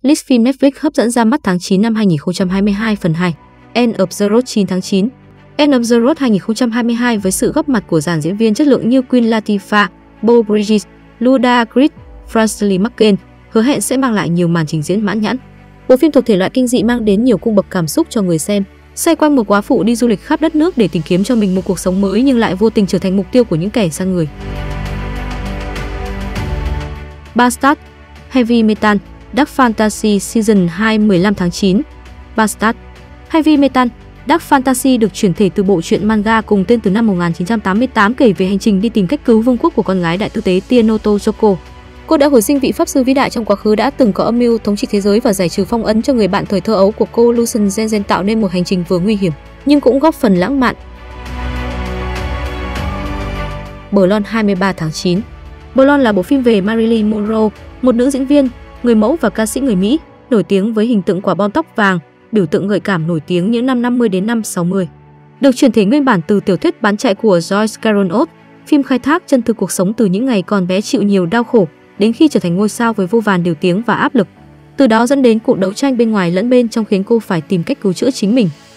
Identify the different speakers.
Speaker 1: List phim Netflix hấp dẫn ra mắt tháng 9 năm 2022 phần 2. End of the Road 9 tháng 9. End of the Road 2022 với sự góp mặt của dàn diễn viên chất lượng như Queen Latifah, Beau Bridges, Ludacris, Frances McKen hứa hẹn sẽ mang lại nhiều màn trình diễn mãn nhãn. Bộ phim thuộc thể loại kinh dị mang đến nhiều cung bậc cảm xúc cho người xem, xoay quanh một góa phụ đi du lịch khắp đất nước để tìm kiếm cho mình một cuộc sống mới nhưng lại vô tình trở thành mục tiêu của những kẻ săn người. Bastard, Heavy Metal, Dark Fantasy Season 2 15 tháng 9. Bastard, Heavy Metal, Dark Fantasy được chuyển thể từ bộ truyện manga cùng tên từ năm 1988 kể về hành trình đi tìm cách cứu vương quốc của con gái đại tư tế Tienoto Yoko. Cô đã hồi sinh vị pháp sư vĩ đại trong quá khứ đã từng có âm mưu thống trị thế giới và giải trừ phong ấn cho người bạn thời thơ ấu của cô Lucien Zenzen, tạo nên một hành trình vừa nguy hiểm nhưng cũng góp phần lãng mạn. Blonde 23 tháng 9. Blonde là bộ phim về Marilyn Monroe, một nữ diễn viên, người mẫu và ca sĩ người Mỹ, nổi tiếng với hình tượng quả bom tóc vàng, biểu tượng gợi cảm nổi tiếng những năm 50 đến năm 60. Được chuyển thể nguyên bản từ tiểu thuyết bán chạy của Joyce Carol Oates, phim khai thác chân thực cuộc sống từ những ngày còn bé chịu nhiều đau khổ đến khi trở thành ngôi sao với vô vàn điều tiếng và áp lực. Từ đó dẫn đến cuộc đấu tranh bên ngoài lẫn bên trong khiến cô phải tìm cách cứu chữa chính mình.